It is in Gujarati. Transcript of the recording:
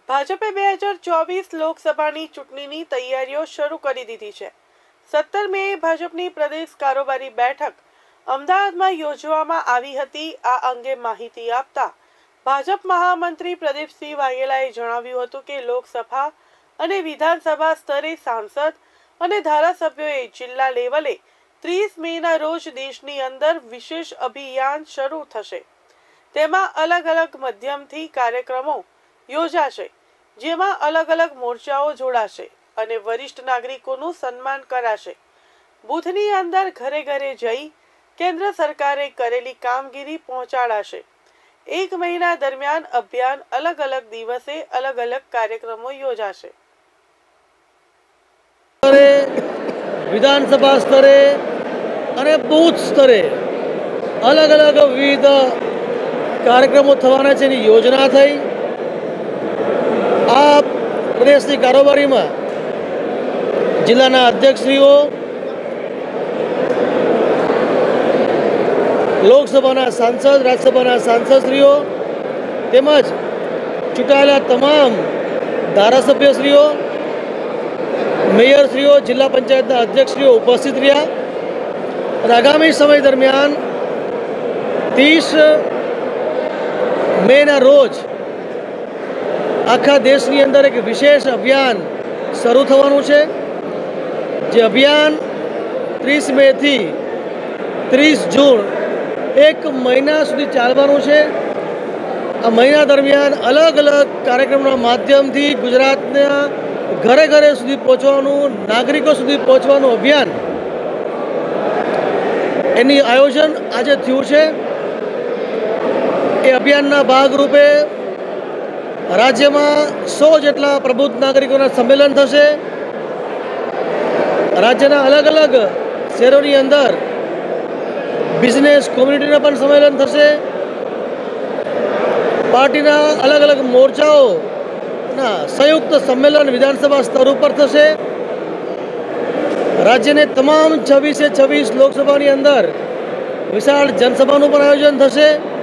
ભાજપે 2024 લોકસભાની ચૂંટણીની તૈયારીઓ શરૂ કરી દીધી છે। 17 મે ભાજપની પ્રદેશ કારોબારી બેઠક અમદાવાદમાં યોજવામાં આવી હતી। આ અંગે માહિતી આપતા ભાજપ મહામંત્રી પ્રદીપસિંહ વાઘેલાએ જણાવ્યું હતું કે લોકસભા અને વિધાનસભા સ્તરે સાંસદ અને ધારાસભ્યોએ જિલ્લા લેવલે 30 મેના રોજ દેશની અંદર વિશેષ અભિયાન શરૂ થશે। તેમાં અલગ અલગ માધ્યમથી કાર્યક્રમો યોજાશે, જેમાં અલગ અલગ મોરચાઓ જોડાશે અને વરિષ્ઠ નાગરિકોનું સન્માન કરાશે। બૂથની અંદર ઘરે ઘરે જઈ કેન્દ્ર સરકારે કરેલી કામગીરી પહોંચાડાશે। 1 મહિના દરમિયાન અભિયાન અલગ અલગ દિવસે અલગ અલગ કાર્યક્રમો યોજાશે। વિધાનસભા સ્તરે અને બૂથ સ્તરે અલગ અલગ વિવિધ કાર્યક્રમો થવાના છે, એની યોજના થઈ। આ પ્રદેશની કારોબારીમાં જિલ્લાના અધ્યક્ષશ્રીઓ, લોકસભાના સાંસદ, રાજ્યસભાના સાંસદશ્રીઓ તેમજ ચૂંટાયેલા તમામ ધારાસભ્યશ્રીઓ, મેયરશ્રીઓ, જિલ્લા પંચાયતના અધ્યક્ષશ્રીઓ ઉપસ્થિત રહ્યા અને આગામી સમય દરમિયાન 30 મેના રોજ આખા દેશની અંદર એક વિશેષ અભિયાન શરૂ થવાનું છે, જે અભિયાન 30 મેથી 30 જૂન 1 મહિના સુધી ચાલવાનું છે। આ મહિના દરમિયાન અલગ અલગ કાર્યક્રમના માધ્યમથી ગુજરાતના ઘરે ઘરે સુધી પહોંચવાનું, નાગરિકો સુધી પહોંચવાનું અભિયાન એની આયોજન આજે થયું છે। એ અભિયાનના ભાગરૂપે રાજ્યમાં 100 જેટલા પ્રબુદ્ધ નાગરિકોના સંમેલન થશે। રાજ્યના અલગ અલગ શહેરોની અંદર બિઝનેસ કોમ્યુનિટીના પણ સંમેલન થશે। પાર્ટીના અલગ અલગ મોરચાઓના સંયુક્ત સંમેલન વિધાનસભા સ્તર ઉપર થશે। રાજ્યને તમામ 26 લોકસભાની અંદર વિશાળ જનસભાનું પણ આયોજન થશે।